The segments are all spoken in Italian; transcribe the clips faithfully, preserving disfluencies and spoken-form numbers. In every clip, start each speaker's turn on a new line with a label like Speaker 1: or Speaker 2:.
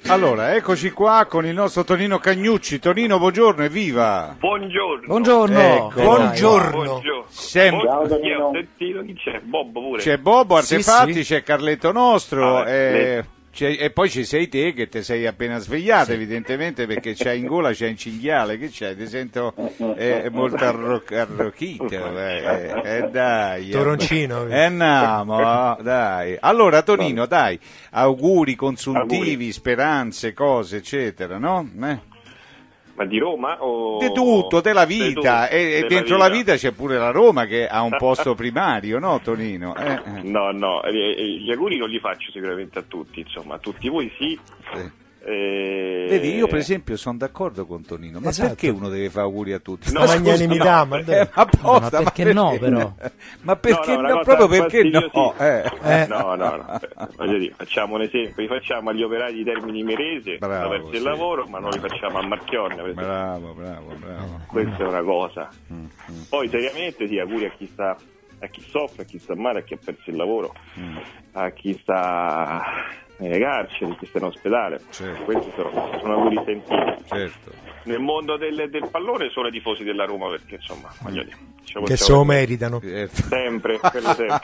Speaker 1: Allora, eccoci qua con il nostro Tonino Cagnucci. Tonino, buongiorno, evviva!
Speaker 2: Buongiorno.
Speaker 3: Buongiorno.
Speaker 1: Ecco.
Speaker 3: Buongiorno.
Speaker 2: Buongiorno.
Speaker 1: Sem-
Speaker 2: Ciao, Danilo. Ho sentito chi c'è? Bobbo pure.
Speaker 1: C'è Bobo Artefatti,
Speaker 3: Sì, sì.
Speaker 1: c'è Carletto Nostro,
Speaker 2: Ah,
Speaker 1: eh,
Speaker 2: le-
Speaker 1: c'è- e poi ci sei te che ti sei appena svegliato, evidentemente, perché c'hai in gola, c'hai in cinghiale, che c'hai? Ti sento eh, molto arro- arrochito, eh, eh, eh, dai. eh.
Speaker 3: Toroncino.
Speaker 1: Eh andiamo, dai. Allora Tonino, dai, auguri consuntivi,
Speaker 2: Auguri.
Speaker 1: speranze, cose, eccetera, no? Eh.
Speaker 2: Ma di Roma o...
Speaker 1: Di tutto, della vita,
Speaker 2: Di tutto,
Speaker 1: e, e
Speaker 2: della
Speaker 1: dentro
Speaker 2: vita.
Speaker 1: la vita c'è pure la Roma che ha un posto primario, no Tonino? Eh, eh.
Speaker 2: No, no, eh, eh, gli auguri non li faccio sicuramente a tutti, insomma, a tutti voi sì.
Speaker 1: Sì.
Speaker 2: Eh,
Speaker 1: Vedi, io per esempio sono d'accordo con Tonino, ma
Speaker 3: Esatto.
Speaker 1: perché uno deve fare auguri a tutti?
Speaker 2: No,
Speaker 1: Ma scusa,
Speaker 3: magnanimità,
Speaker 1: no,
Speaker 3: ma
Speaker 1: eh,
Speaker 3: dai.
Speaker 1: apposta,
Speaker 4: No, ma perché no, però?
Speaker 1: Ma perché
Speaker 2: No, no,
Speaker 1: no,
Speaker 2: una cosa
Speaker 1: proprio perché no?
Speaker 2: fastidiosissima.
Speaker 1: Eh.
Speaker 3: Eh.
Speaker 2: No, no, no, eh, voglio dire, facciamo un esempio, li facciamo agli operai di Termini Imerese,
Speaker 1: Bravo,
Speaker 2: hanno perso il
Speaker 1: sì.
Speaker 2: lavoro, ma non li facciamo a Marchionne, per esempio.
Speaker 1: Bravo, bravo, bravo.
Speaker 2: Questa è una cosa.
Speaker 1: Mm, mm,
Speaker 2: Poi seriamente sì, auguri a chi sta, a chi soffre, a chi sta male, a chi ha perso il lavoro,
Speaker 1: mm.
Speaker 2: a chi sta nelle carceri, a chi sta in ospedale.
Speaker 1: Certo.
Speaker 2: Questi sono, sono auguri sentiti.
Speaker 1: Certo.
Speaker 2: Nel mondo del, del pallone sono i tifosi della Roma, perché insomma, voglio dire, ce lo
Speaker 3: Che se
Speaker 2: possiamo
Speaker 3: lo
Speaker 2: dire.
Speaker 3: meritano.
Speaker 1: Certo.
Speaker 2: Sempre, quello sempre.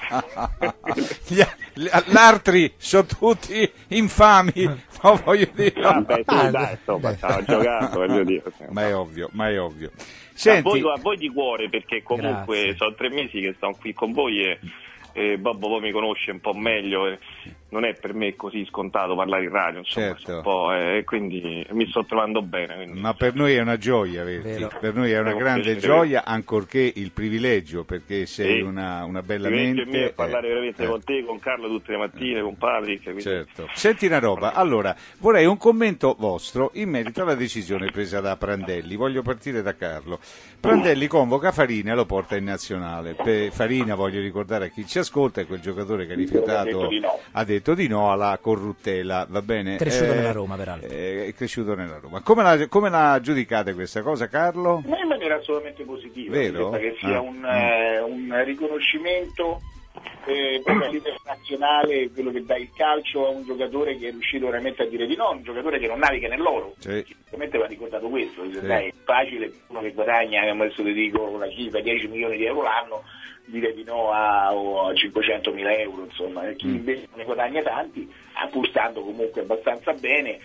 Speaker 1: Gli, gli altri sono tutti infami, no, voglio dire.
Speaker 2: Vabbè, sì,
Speaker 3: Ah,
Speaker 2: dai, insomma,
Speaker 3: beh.
Speaker 2: stava giocando, voglio dire.
Speaker 1: Ma è ovvio, ma è ovvio.
Speaker 2: A
Speaker 1: Senti,
Speaker 2: voi, a voi di cuore, perché comunque
Speaker 4: Grazie.
Speaker 2: sono tre mesi che sto qui con voi e, e Bobbo poi mi conosce un po' meglio. E non è per me così scontato parlare in radio, insomma,
Speaker 1: Certo.
Speaker 2: so un po', e quindi mi sto trovando bene. Quindi.
Speaker 1: ma per noi è una gioia averti,
Speaker 4: Vero.
Speaker 1: per noi è una
Speaker 2: È un
Speaker 1: grande
Speaker 2: piacere.
Speaker 1: gioia, ancorché il privilegio, perché sei
Speaker 2: Sì.
Speaker 1: una, una bella
Speaker 2: Mi
Speaker 1: mente.
Speaker 2: mette a parlare
Speaker 1: eh,
Speaker 2: veramente
Speaker 1: eh.
Speaker 2: con te, con Carlo tutte le mattine, con Patrick. Quindi...
Speaker 1: Certo. Senti una roba, allora vorrei un commento vostro in merito alla decisione presa da Prandelli. Voglio partire da Carlo. Prandelli convoca Farina e lo porta in nazionale. Per Farina, voglio ricordare a chi ci ascolta, è quel giocatore che ha rifiutato,
Speaker 2: Ha detto di no.
Speaker 1: ha detto di no alla corruttela, va bene?
Speaker 4: Cresciuto
Speaker 1: Eh,
Speaker 4: nella Roma, peraltro.
Speaker 1: eh, È cresciuto nella Roma. Come la, come la giudicate questa cosa, Carlo?
Speaker 5: Ma in maniera assolutamente positiva,
Speaker 1: Vero?
Speaker 5: mi sembra che sia
Speaker 1: Ah.
Speaker 5: un, eh, un riconoscimento eh, proprio a livello nazionale, quello che dà il calcio a un giocatore che è riuscito veramente a dire di no, un giocatore che non naviga nell'oro.
Speaker 1: Sì.
Speaker 5: Sicuramente va ricordato questo, dice,
Speaker 1: Sì.
Speaker 5: dai, è facile uno che guadagna, adesso ti dico una cifra, dieci milioni di euro l'anno, dire di no a, a cinquecentomila euro, insomma, e chi
Speaker 1: Mm.
Speaker 5: invece ne guadagna tanti, pur stando comunque abbastanza bene,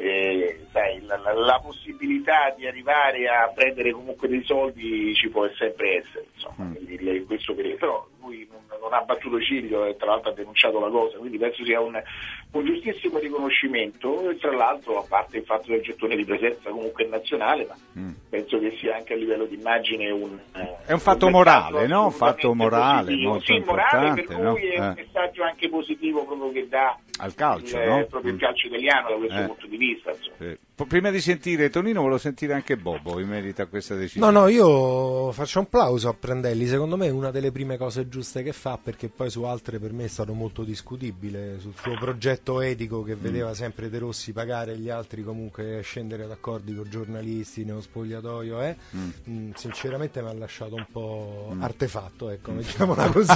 Speaker 5: eh, sai, la, la- la possibilità di arrivare a prendere comunque dei soldi ci può sempre essere, insomma,
Speaker 1: Mm.
Speaker 5: quindi lei- in questo periodo, però lui non, non ha battuto ciglio e tra l'altro ha denunciato la cosa, quindi penso sia un, un giustissimo riconoscimento, e tra l'altro a parte il fatto del gettone di presenza comunque nazionale, ma
Speaker 1: Mm.
Speaker 5: penso che sia anche a livello di immagine un eh,
Speaker 1: È un fatto
Speaker 5: messaggio
Speaker 1: morale, no? Un fatto
Speaker 5: assolutamente
Speaker 1: morale,
Speaker 5: positivo.
Speaker 1: molto
Speaker 5: sì, morale,
Speaker 1: importante,
Speaker 5: per
Speaker 1: no?
Speaker 5: cui è un
Speaker 1: Eh.
Speaker 5: messaggio anche positivo proprio che dà
Speaker 1: Al calcio,
Speaker 5: il,
Speaker 1: no?
Speaker 5: proprio il
Speaker 1: Mm.
Speaker 5: calcio italiano da questo
Speaker 1: Eh.
Speaker 5: punto di vista, insomma.
Speaker 1: Sì. Po- Prima di sentire Tonino, volevo sentire anche Bobo in merito a questa decisione.
Speaker 3: No, no, io faccio un plauso a Prandelli, secondo me è una delle prime cose giuste che fa, perché poi su altre per me è stato molto discutibile, sul suo progetto etico che vedeva sempre De Rossi pagare gli altri comunque scendere ad accordi con giornalisti, nello spogliatoio, eh.
Speaker 1: Mm.
Speaker 3: Mm, sinceramente mi ha lasciato un po'
Speaker 1: Mm.
Speaker 3: artefatto, ecco, mettiamola così.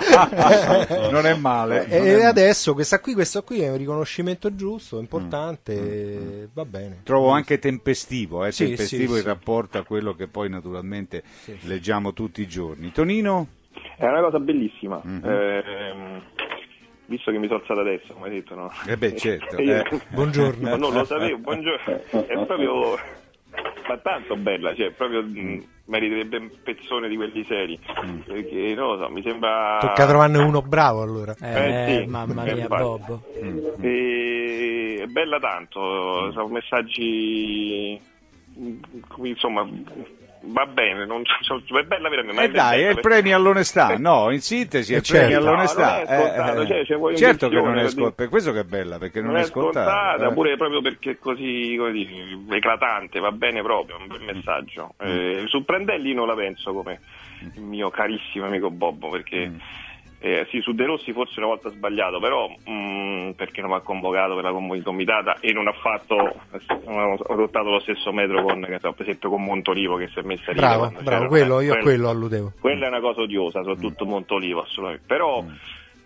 Speaker 3: eh.
Speaker 1: Non è male.
Speaker 3: E
Speaker 1: non è male.
Speaker 3: adesso questa qui, questo qui è un riconoscimento giusto, importante, e va bene.
Speaker 1: Trovo anche tempestivo, eh,
Speaker 3: Sì,
Speaker 1: tempestivo
Speaker 3: sì,
Speaker 1: in
Speaker 3: sì.
Speaker 1: rapporto a quello che poi naturalmente leggiamo tutti i giorni. Tonino?
Speaker 2: È una cosa bellissima.
Speaker 1: Mhm.
Speaker 2: Ehm, visto che mi sono alzato adesso, come hai detto, no?
Speaker 1: Eh beh, certo,
Speaker 2: E io-
Speaker 1: eh.
Speaker 3: Buongiorno.
Speaker 2: Ma non lo sapevo, buongiorno. È proprio... Ma tanto bella, cioè proprio mh, meriterebbe un pezzone di quelli seri.
Speaker 1: Mm.
Speaker 2: Perché non lo so, mi sembra...
Speaker 3: Tocca trovarne uno bravo allora.
Speaker 4: Eh,
Speaker 2: Eh, sì.
Speaker 4: mamma
Speaker 2: Eh,
Speaker 4: mia,
Speaker 2: infatti.
Speaker 4: Bob.
Speaker 2: E... È bella tanto, sono messaggi... mh, insomma... Va bene, non so, è bella veramente. ma
Speaker 1: Eh dai, è
Speaker 2: bella
Speaker 1: il premio all'onestà, no, in sintesi è il
Speaker 3: Eh, certo.
Speaker 1: premio all'onestà.
Speaker 2: No, non è scontato,
Speaker 1: Eh,
Speaker 2: cioè, ci vuole
Speaker 1: certo che non è
Speaker 2: intenzione,
Speaker 1: scontato, per questo che è bella, perché non,
Speaker 2: non è
Speaker 1: scontato.
Speaker 2: scontata,
Speaker 1: eh.
Speaker 2: pure proprio perché è così, come dire, eclatante, va bene proprio, un bel messaggio. Eh, su Prandelli non la penso come il mio carissimo amico Bobbo, perché
Speaker 1: Mm.
Speaker 2: eh, sì, su De Rossi forse una volta ha sbagliato, però mh, perché non mi ha convocato per la com- comitata e non ha fatto, non ha adottato lo stesso metro con, che so, per esempio con Montolivo, che si è messa lì.
Speaker 3: Bravo,
Speaker 2: quando
Speaker 3: bravo,
Speaker 2: c'era-
Speaker 3: quello,
Speaker 2: eh,
Speaker 3: io a quello alludevo.
Speaker 2: quella è una cosa odiosa, soprattutto Montolivo, assolutamente. Però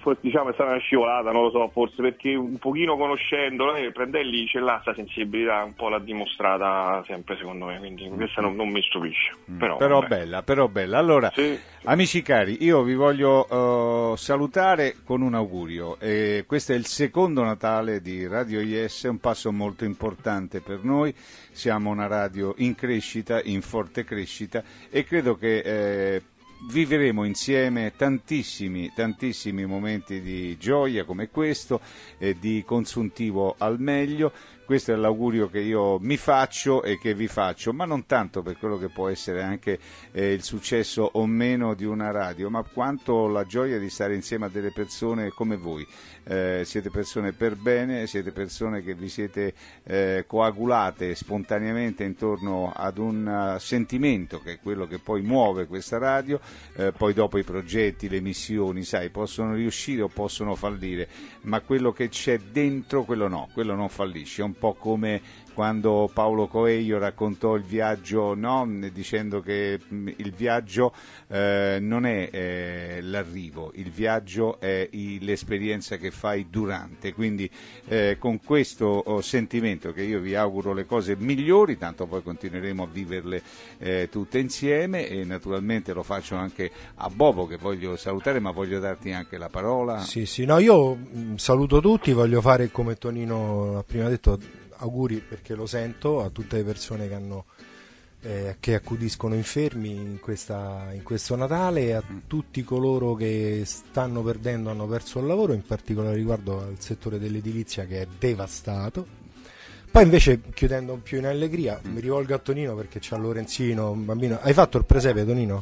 Speaker 2: diciamo è stata una scivolata, non lo so, forse perché un pochino conoscendolo, eh, Prandelli ce l'ha sta sensibilità, un po' l'ha dimostrata sempre secondo me, quindi questa non, non mi stupisce.
Speaker 1: Mm,
Speaker 2: Però,
Speaker 1: però bella, però bella. Allora,
Speaker 2: sì.
Speaker 1: Amici cari, io vi voglio uh, salutare con un augurio. Eh, questo è il secondo Natale di Radio I S, è un passo molto importante per noi. Siamo una radio in crescita, in forte crescita, e credo che eh, vivremo insieme tantissimi, tantissimi momenti di gioia come questo, e di consuntivo al meglio. Questo è l'augurio che io mi faccio e che vi faccio, ma non tanto per quello che può essere anche eh, il successo o meno di una radio, ma quanto la gioia di stare insieme a delle persone come voi. Eh, siete persone per bene, siete persone che vi siete eh, coagulate spontaneamente intorno ad un uh, sentimento che è quello che poi muove questa radio, eh, poi dopo i progetti, le missioni, sai, possono riuscire o possono fallire, ma quello che c'è dentro, quello no, quello non fallisce. È un po' come quando Paolo Coelho raccontò il viaggio, no? Dicendo che mh, il viaggio eh, non è eh, l'arrivo, il viaggio è i, l'esperienza che fai durante, quindi eh, con questo oh, sentimento che io vi auguro le cose migliori, tanto poi continueremo a viverle eh, tutte insieme, e naturalmente lo faccio anche a Bobo che voglio salutare, ma voglio darti anche la parola.
Speaker 3: Sì, sì, no, io mh, saluto tutti, voglio fare come Tonino ha prima detto, auguri, perché lo sento, a tutte le persone che hanno eh, che accudiscono infermi in, questa, in questo Natale, e a tutti coloro che stanno perdendo, hanno perso il lavoro, in particolare riguardo al settore dell'edilizia che è devastato. Poi invece, chiudendo più in allegria, mm. mi rivolgo a Tonino perché c'ha Lorenzino, un bambino. Hai fatto il presepe, Tonino?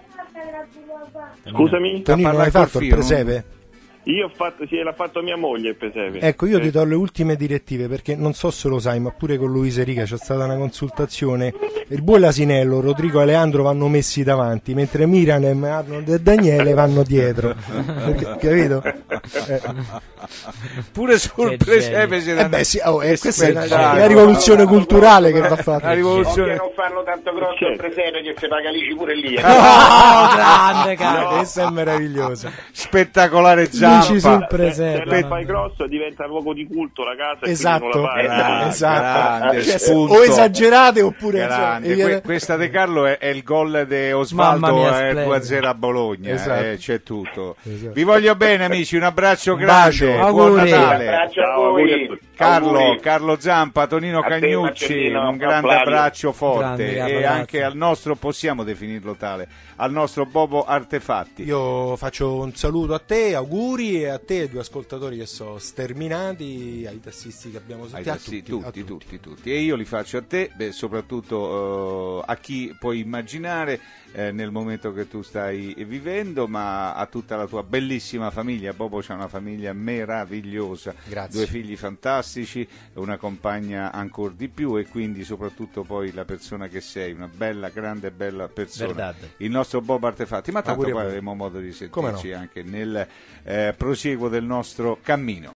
Speaker 2: Scusami?
Speaker 3: Tonino, hai fatto il presepe?
Speaker 2: Io ho fatto, sì, l'ha fatto mia moglie il presepe.
Speaker 3: Ecco, io
Speaker 2: eh.
Speaker 3: ti do le ultime direttive, perché non so se lo sai, ma pure con Luisa Riga c'è stata una consultazione. Il bue e l'asinello, Rodrigo e Aleandro vanno messi davanti, mentre Miriam, Arnold e Daniele vanno dietro. Perché, capito? Eh.
Speaker 1: Pure sul
Speaker 4: Che
Speaker 1: presepe se
Speaker 3: Eh beh, sì, oh, eh, questa è una,
Speaker 1: spettacolo.
Speaker 3: una rivoluzione culturale che va fatta.
Speaker 1: La rivoluzione.
Speaker 5: Occhio a non farlo tanto grosso il presepe, che se paga l'I C I pure lì. Eh.
Speaker 4: Oh, grande caro.
Speaker 3: No, questa è meravigliosa.
Speaker 1: Spettacolare Zampa.
Speaker 3: Luci sul
Speaker 2: Se
Speaker 3: presepe.
Speaker 2: la fai grosso diventa luogo di culto la casa, e
Speaker 3: Esatto,
Speaker 2: quindi non la fai.
Speaker 1: Ah,
Speaker 3: esatto.
Speaker 1: grande
Speaker 3: Cioè,
Speaker 1: spunto.
Speaker 3: o esagerate oppure
Speaker 1: Grande.
Speaker 3: insomma,
Speaker 1: Que- questa De Carlo è, è il gol di Osvaldo,
Speaker 4: Mamma mia,
Speaker 1: eh,
Speaker 4: splendido.
Speaker 1: due a zero a Bologna,
Speaker 3: Esatto.
Speaker 1: eh, c'è tutto.
Speaker 3: Esatto.
Speaker 1: Vi voglio bene amici, un abbraccio
Speaker 3: Un
Speaker 1: grande,
Speaker 3: bacio.
Speaker 1: buon
Speaker 4: Auguri.
Speaker 1: Natale.
Speaker 5: Abbraccio a
Speaker 2: Ciao, auguri a
Speaker 5: voi.
Speaker 2: tutti.
Speaker 1: Carlo,
Speaker 5: Auguri.
Speaker 1: Carlo Zampa, Tonino
Speaker 5: A te,
Speaker 1: Cagnucci,
Speaker 5: Marcellino,
Speaker 1: un grande
Speaker 5: Flavio.
Speaker 1: abbraccio forte,
Speaker 4: Grande, Carlo,
Speaker 1: e
Speaker 4: grazie.
Speaker 1: anche al nostro, possiamo definirlo tale, al nostro Bobo Artefatti.
Speaker 3: Io faccio un saluto a te, auguri, e a te, ai due ascoltatori che sono sterminati, ai tassisti che abbiamo
Speaker 1: Ai
Speaker 3: sentito, a
Speaker 1: tassi-
Speaker 3: tutti, a
Speaker 1: tutti, tutti, tutti. E io li faccio a te, beh, soprattutto eh, a chi puoi immaginare eh, nel momento che tu stai vivendo, ma a tutta la tua bellissima famiglia. Bobo c'ha una famiglia meravigliosa,
Speaker 3: Grazie.
Speaker 1: due figli fantastici, una compagna ancora di più, e quindi soprattutto poi la persona che sei, una bella, grande, bella persona.
Speaker 4: Verdade.
Speaker 1: Il nostro Bobo Artefatti, ma tanto
Speaker 3: Auguri a
Speaker 1: poi
Speaker 3: voi.
Speaker 1: avremo modo di
Speaker 3: Come
Speaker 1: sentirci
Speaker 3: no?
Speaker 1: anche nel eh, prosieguo del nostro cammino.